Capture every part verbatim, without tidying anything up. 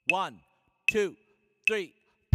One, two, three.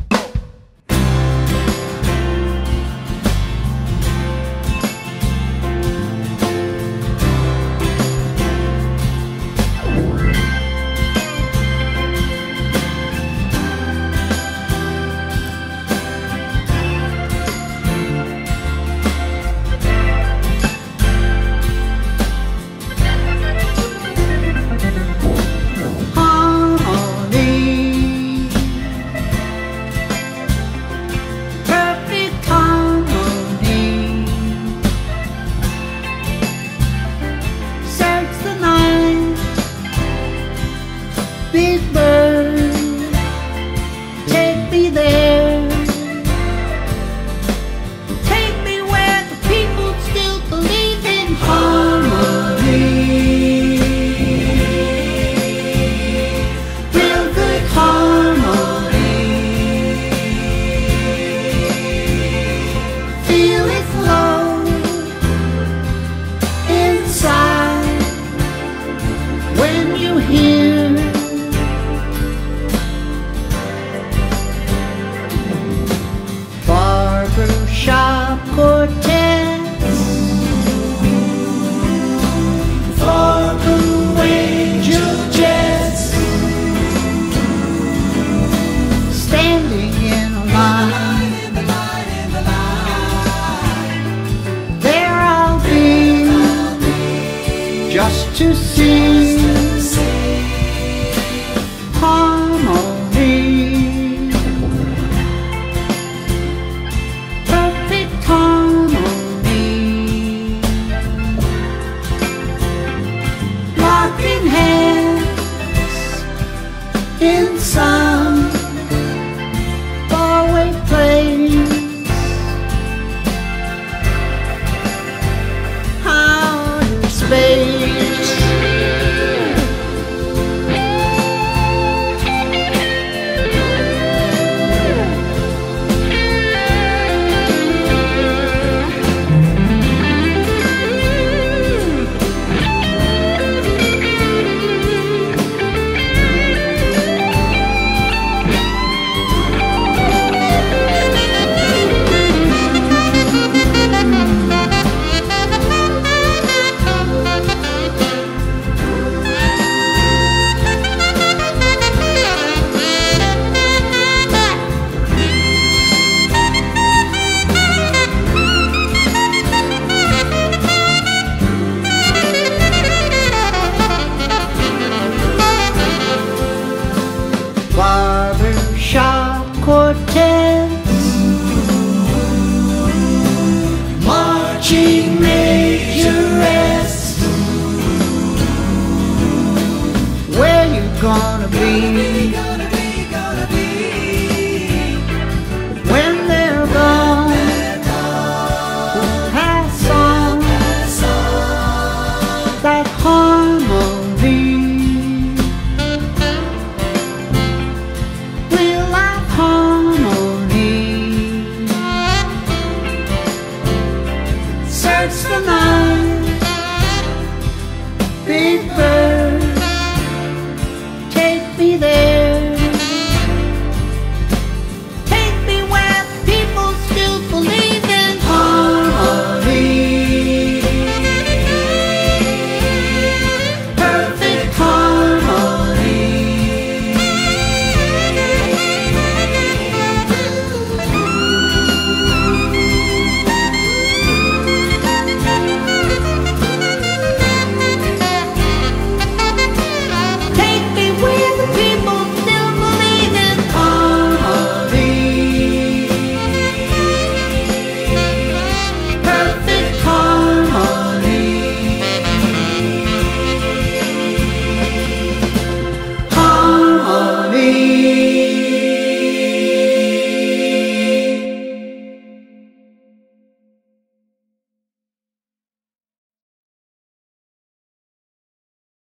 Big bird, take me there. Take me where the people still believe in harmony. Real good harmony. Feel it flow inside when you hear Barbershop quartets, Fargo Angel Jets, standing in a line. There I'll be, just to see harmony. In some faraway place, outer space. Barbershop quartets, marching majorettes. Where you gonna be when they're gone? Pass on that harmony. Search the night, big bird, take me there.